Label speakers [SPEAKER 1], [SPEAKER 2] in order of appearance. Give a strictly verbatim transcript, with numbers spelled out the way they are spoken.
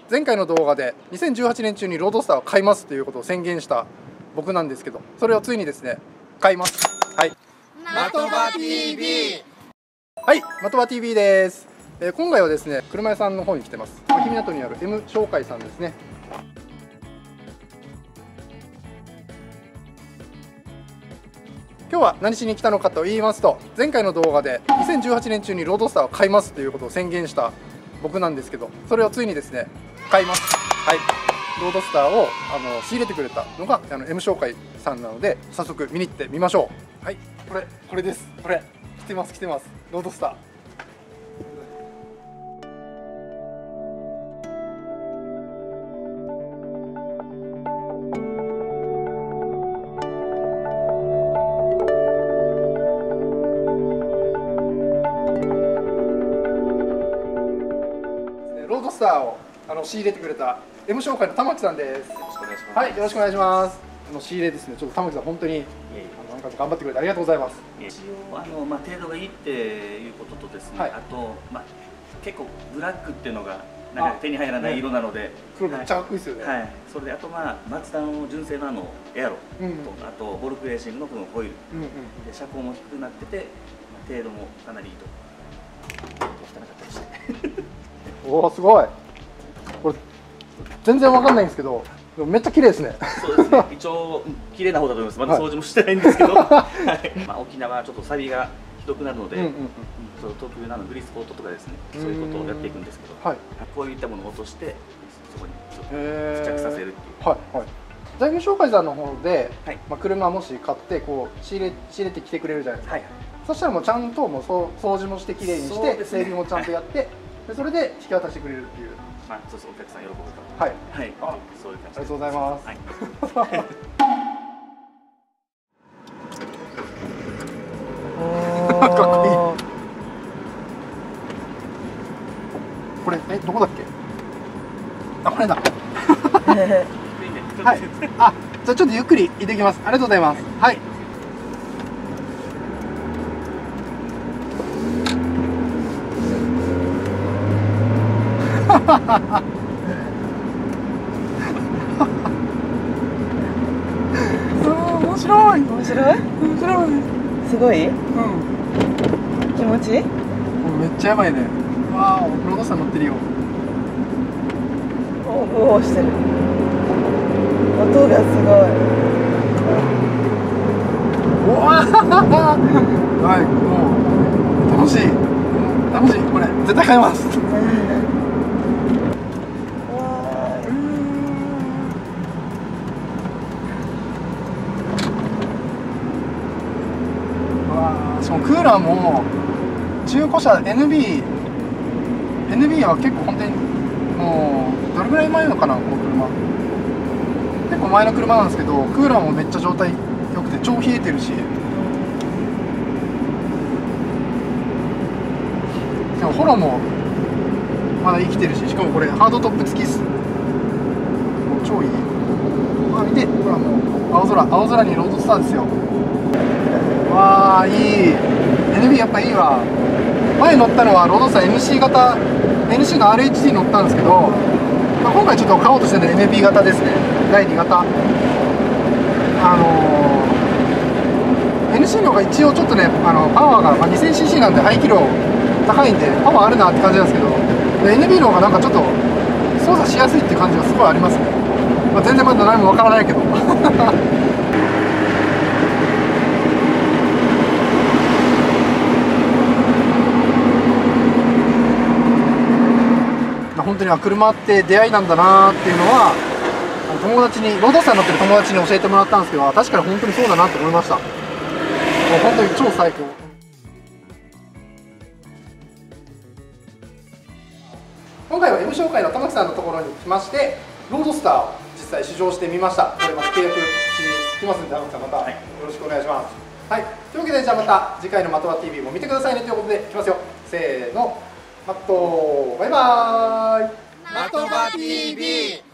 [SPEAKER 1] 前回の動画でにせんじゅうはちねん中にロードスターを買いますということを宣言した僕なんですけど、それをついにですね買います。はい、
[SPEAKER 2] 的場 ティービー。
[SPEAKER 1] はい、的場 ティービー です。えー、今回はですね車屋さんの方に来てます。牧港にある M 商会さんですね。今日は何しに来たのかと言いますと、前回の動画でにせんじゅうはちねん中にロードスターを買いますということを宣言した僕なんですけど、それをついにですね買います。はい、ロードスターをあの仕入れてくれたのがあの M 商会さんなので、早速見に行ってみましょう。はい、これこれです。これ来てます来てます。ロードスター。ロードスターをあの仕入れてくれた M 商会の玉木さんです。よろしくお願いします。はい、よろしくお願いします。あの仕入れですね、ちょっと玉木さん本当にあのなんか頑張ってくれてありがとうございます。
[SPEAKER 3] 一応あのまあ程度がいいっていうこととですね、はい、あとまあ結構ブラックっていうのがなんか手に入らない色なので、
[SPEAKER 1] 黒めっちゃかっこいいですよね。
[SPEAKER 3] はい、それであとまあマツダの純正のあのエアロと、
[SPEAKER 1] うん、
[SPEAKER 3] あとボルクレーシングのこのホイール、
[SPEAKER 1] うんうん、
[SPEAKER 3] で車高も低くなってて、まあ、程度もかなりいいと。汚かったりして。
[SPEAKER 1] おお、すごい。これ全然わかんないんですけど、でもめっちゃ綺麗ですね。
[SPEAKER 3] そうですね。一応綺麗な方だと思います。まだ掃除もしてないんですけど、はい、まあ沖縄はちょっと錆びがひどくなるので、そう特有なのグリスコートとかですね、そういうことをやっていくんですけど、はい、こういったものを落としてそこにちょっと付着させるっていう。はいはい。財務紹介さんの方で、はい、まあ車もし買ってこう仕入れ仕入れてきてくれるじゃないですか。はい、そしたらもうちゃんともう掃除もしてきれいにして、整備もちゃんとやって、でそれで引き渡してくれるっていう。 まあ、そうそう、お客さん喜ぶと。
[SPEAKER 1] はい。
[SPEAKER 3] はい。あ、そういう感じ。
[SPEAKER 1] ありがとうございます。はい。かっこいい。これ、え、どこだっけ。あ、これだ。はい。あ、じゃあ、ちょっとゆっくり行ってきます。ありがとうございます。はい。面白い
[SPEAKER 4] 面白い
[SPEAKER 1] 面白い
[SPEAKER 4] すごい、うん、気持ちいい。
[SPEAKER 1] めっちゃやばいね。わあ、ロードスター乗ってるよ。
[SPEAKER 4] おおおしてる。音がすごい。
[SPEAKER 1] おわはい、もう楽しい楽しい。これ絶対買います。しかもクーラーも中古車 エヌビー エヌビー は結構本当にもうどれぐらい前のかな、この車結構前の車なんですけど、クーラーもめっちゃ状態良くて超冷えてるし、でもホロもまだ生きてるし、しかもこれハードトップ付きっす。もう超いい。あ、見て、ほらもう青空青空にロードスターですよ。わあ、いい。 エヌビー やっぱいいわ。前乗ったのはロードスター エヌシー 型 エヌシー の アールエイチディー 乗ったんですけど、まあ、今回ちょっと買おうとしてるのは エヌビー 型ですね。だいに型。あのー、エヌシー の方が一応ちょっとね、あのパワーが、まあ、にせんシーシー なんで排気量高いんでパワーあるなって感じなんですけど、 エヌビー の方がなんかちょっと操作しやすいっていう感じがすごいありますね。まあ、全然まだ何もわからないけど本当に車って出会いなんだなっていうのは、友達にロードスターに乗ってる友達に教えてもらったんですけど、確かに本当にそうだなって思いました。もう本当に超最高。今回は M 商会の玉木さんのところに来まして、ロードスターを実際試乗してみました。これまた契約しに来ますんで、玉木さんまたよろしくお願いします。はい、というわけで、じゃあまた次回の的場 ティービー も見てくださいねということで、いきますよ。せーの、マット、バイバーイ。
[SPEAKER 2] 的場 ティービー